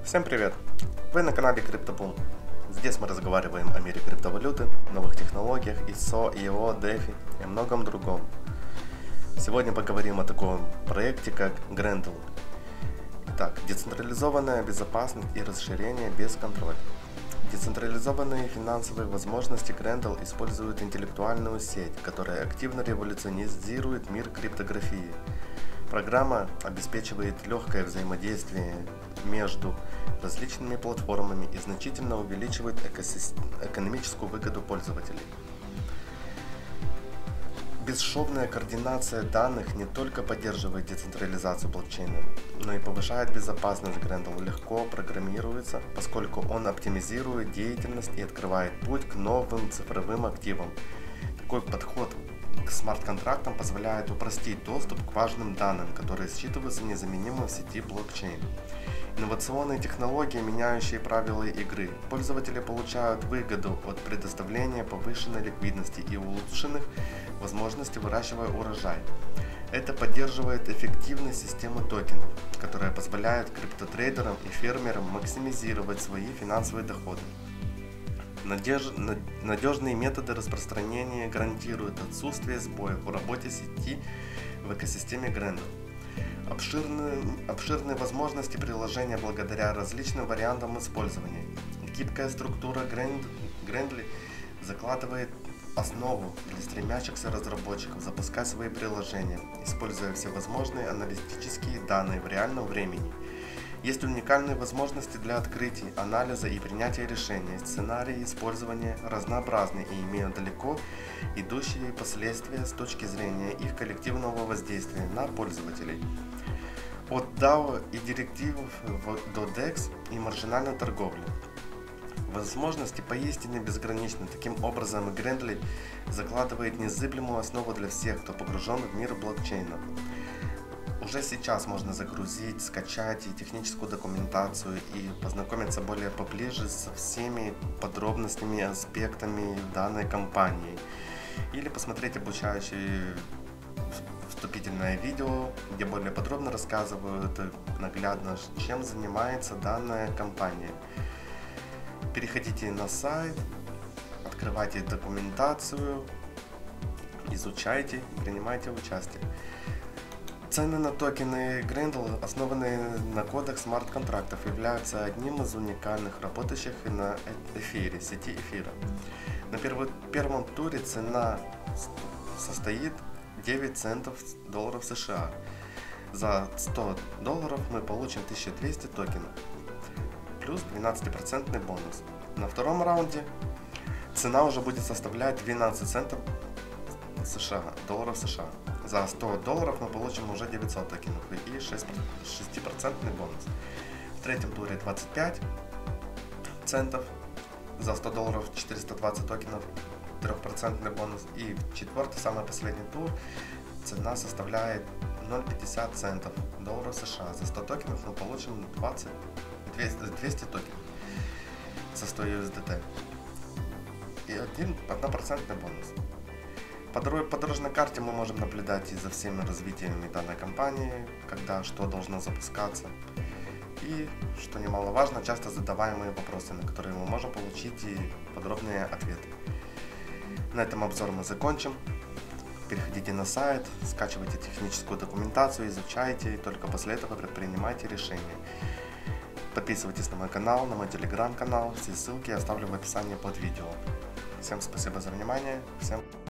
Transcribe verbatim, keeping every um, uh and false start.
Всем привет! Вы на канале CryptoBoom. Здесь мы разговариваем о мире криптовалюты, новых технологиях, ай эс о, ай о, DeFi и многом другом. Сегодня поговорим о таком проекте, как Grantle. Итак, децентрализованная безопасность и расширение без контроля. Децентрализованные финансовые возможности Grantle используют интеллектуальную сеть, которая активно революционизирует мир криптографии. Программа обеспечивает легкое взаимодействие между различными платформами и значительно увеличивает экономическую выгоду пользователей. Бесшовная координация данных не только поддерживает децентрализацию блокчейна, но и повышает безопасность. Grantle легко программируется, поскольку он оптимизирует деятельность и открывает путь к новым цифровым активам. Такой подход к смарт-контрактам позволяет упростить доступ к важным данным, которые считываются незаменимыми в сети блокчейн. Инновационные технологии, меняющие правила игры. Пользователи получают выгоду от предоставления повышенной ликвидности и улучшенных возможностей выращивая урожай. Это поддерживает эффективность системы токенов, которая позволяет криптотрейдерам и фермерам максимизировать свои финансовые доходы. Надеж... Надежные методы распространения гарантируют отсутствие сбоев в работе сети в экосистеме Grantle. Обширные, обширные возможности приложения благодаря различным вариантам использования. Гибкая структура Grantle закладывает основу для стремящихся разработчиков запускать свои приложения, используя всевозможные аналитические данные в реальном времени. Есть уникальные возможности для открытий, анализа и принятия решений. Сценарии использования разнообразны и имеют далеко идущие последствия с точки зрения их коллективного воздействия на пользователей. От дао и директив до декс и маржинальной торговли. Возможности поистине безграничны. Таким образом, Grantle закладывает незыблемую основу для всех, кто погружен в мир блокчейна. Уже сейчас можно загрузить, скачать и техническую документацию и познакомиться более поближе со всеми подробностями, аспектами данной компании. Или посмотреть обучающие вступительное видео, где более подробно рассказывают наглядно, чем занимается данная компания. Переходите на сайт, открывайте документацию, изучайте, принимайте участие. Цены на токены Grantle, основанные на кодах смарт-контрактов, являются одним из уникальных, работающих на эфире, сети эфира. На первом туре цена состоит девять центов долларов США. За сто долларов мы получим тысячу двести токенов, плюс двенадцать процентов бонус. На втором раунде цена уже будет составлять двенадцать центов США, долларов США. За сто долларов мы получим уже девятьсот токенов и шесть процентов бонус. В третьем туре двадцать пять центов, за сто долларов четыреста двадцать токенов, три процента бонус. И в четвертый, самый последний тур, цена составляет ноль целых пятьдесят сотых центов долларов США. За сто токенов мы получим двадцать, двести, двести токенов со сто ю эс ди ти и один процент бонус. По дорожной карте мы можем наблюдать и за всеми развитиями данной компании, когда что должно запускаться. И, что немаловажно, часто задаваемые вопросы, на которые мы можем получить и подробные ответы. На этом обзор мы закончим. Переходите на сайт, скачивайте техническую документацию, изучайте, и только после этого предпринимайте решения. Подписывайтесь на мой канал, на мой телеграм-канал, все ссылки я оставлю в описании под видео. Всем спасибо за внимание, всем